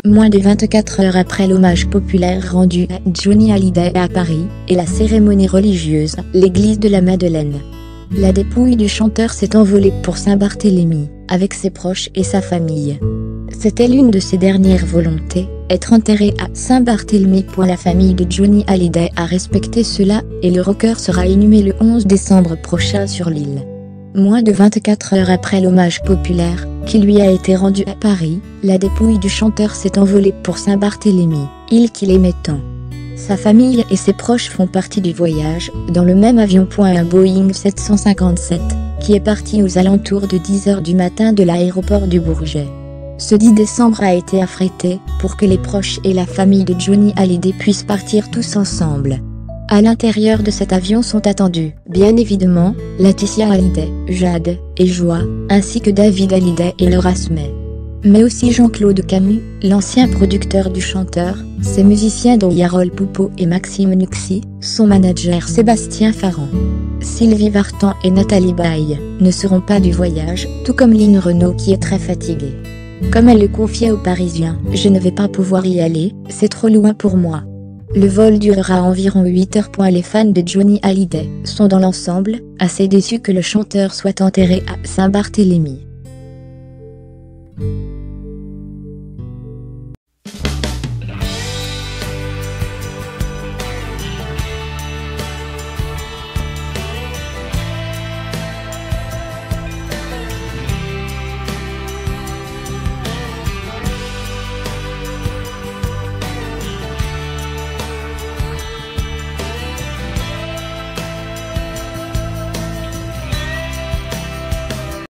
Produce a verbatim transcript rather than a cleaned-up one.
Moins de vingt-quatre heures après l'hommage populaire rendu à Johnny Hallyday à Paris, et la cérémonie religieuse, l'église de la Madeleine. La dépouille du chanteur s'est envolée pour Saint-Barthélemy, avec ses proches et sa famille. C'était l'une de ses dernières volontés, être enterré à Saint-Barthélemy. La famille de Johnny Hallyday a respecté cela, et le rocker sera inhumé le onze décembre prochain sur l'île. Moins de vingt-quatre heures après l'hommage populaire, qui lui a été rendu à Paris, la dépouille du chanteur s'est envolée pour Saint-Barthélemy, île qu'il aimait tant. Sa famille et ses proches font partie du voyage, dans le même avion. Un Boeing sept cent cinquante-sept, qui est parti aux alentours de dix heures du matin de l'aéroport du Bourget. Ce dix décembre a été affrété, pour que les proches et la famille de Johnny Hallyday puissent partir tous ensemble. À l'intérieur de cet avion sont attendus, bien évidemment, Laetitia Hallyday, Jade et Joie, ainsi que David Hallyday et Laura Smith. Mais aussi Jean-Claude Camus, l'ancien producteur du chanteur, ses musiciens dont Yarol Poupeau et Maxime Nuxi, son manager Sébastien Farran. Sylvie Vartan et Nathalie Baye ne seront pas du voyage, tout comme Line Renaud qui est très fatiguée. Comme elle le confiait aux Parisiens, « Je ne vais pas pouvoir y aller, c'est trop loin pour moi ». Le vol durera environ huit heures. Les fans de Johnny Hallyday sont dans l'ensemble assez déçus que le chanteur soit enterré à Saint-Barthélemy.